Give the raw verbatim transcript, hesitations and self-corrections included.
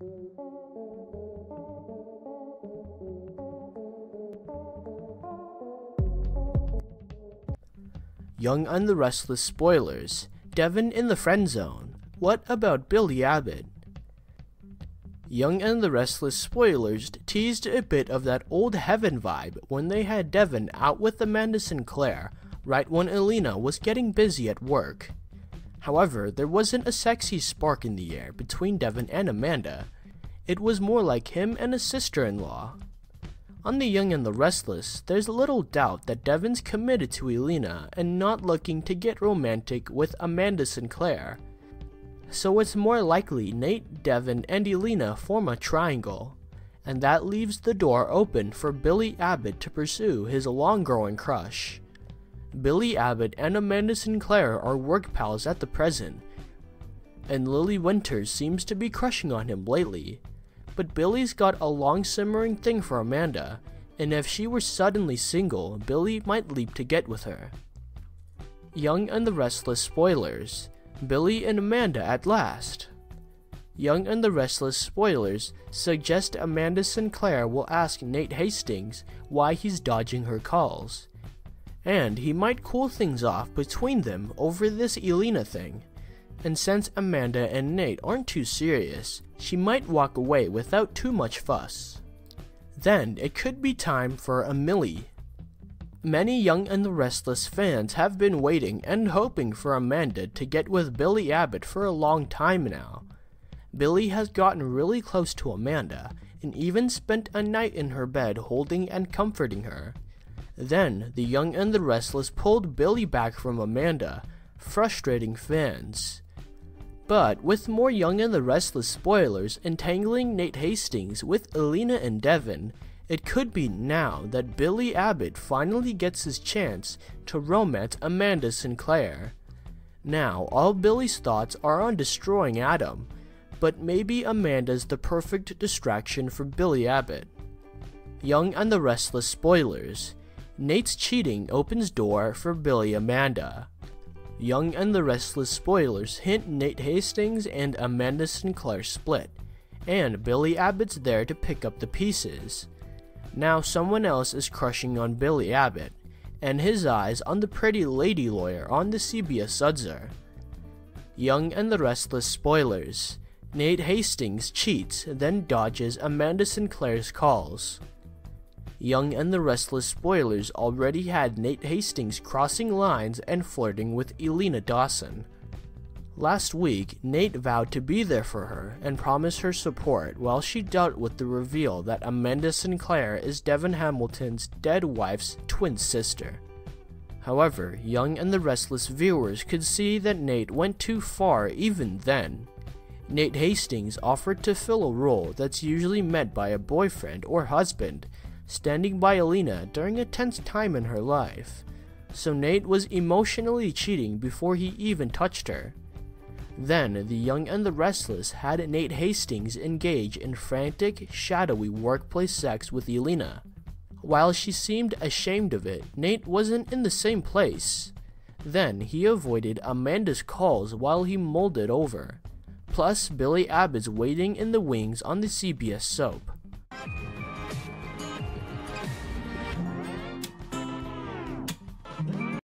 Young and the Restless spoilers. Devin in the friend zone. What about Billy Abbott? Young and the Restless spoilers teased a bit of that old Heaven vibe when they had Devin out with Amanda Sinclair right when Elena was getting busy at work. However, there wasn't a sexy spark in the air between Devin and Amanda. It was more like him and a sister-in-law. On the Young and the Restless, there's little doubt that Devin's committed to Elena and not looking to get romantic with Amanda Sinclair. So it's more likely Nate, Devin, and Elena form a triangle, and that leaves the door open for Billy Abbott to pursue his long-growing crush. Billy Abbott and Amanda Sinclair are work pals at the present, and Lily Winters seems to be crushing on him lately. But Billy's got a long-simmering thing for Amanda, and if she were suddenly single, Billy might leap to get with her. Young and the Restless spoilers. Billy and Amanda at last. Young and the Restless spoilers suggest Amanda Sinclair will ask Nate Hastings why he's dodging her calls, and he might cool things off between them over this Elena thing. And since Amanda and Nate aren't too serious, she might walk away without too much fuss. Then it could be time for a Millie. Many Young and the Restless fans have been waiting and hoping for Amanda to get with Billy Abbott for a long time now. Billy has gotten really close to Amanda, and even spent a night in her bed holding and comforting her. Then the Young and the Restless pulled Billy back from Amanda, frustrating fans. But with more Young and the Restless spoilers entangling Nate Hastings with Elena and Devin, it could be now that Billy Abbott finally gets his chance to romance Amanda Sinclair. Now, all Billy's thoughts are on destroying Adam, but maybe Amanda's the perfect distraction for Billy Abbott. Young and the Restless spoilers. Nate's cheating opens door for Billy Amanda. Young and the Restless spoilers hint Nate Hastings and Amanda Sinclair split, and Billy Abbott's there to pick up the pieces. Now someone else is crushing on Billy Abbott, and his eyes on the pretty lady lawyer on the C B S Sudzer. Young and the Restless spoilers. Nate Hastings cheats, then dodges Amanda Sinclair's calls. Young and the Restless spoilers already had Nate Hastings crossing lines and flirting with Elena Dawson. Last week, Nate vowed to be there for her and promised her support while she dealt with the reveal that Amanda Sinclair is Devin Hamilton's dead wife's twin sister. However, Young and the Restless viewers could see that Nate went too far even then. Nate Hastings offered to fill a role that's usually met by a boyfriend or husband, standing by Elena during a tense time in her life. So Nate was emotionally cheating before he even touched her. Then, the Young and the Restless had Nate Hastings engage in frantic, shadowy workplace sex with Elena. While she seemed ashamed of it, Nate wasn't in the same place. Then, he avoided Amanda's calls while he mulled it over. Plus, Billy Abbott's waiting in the wings on the C B S soap.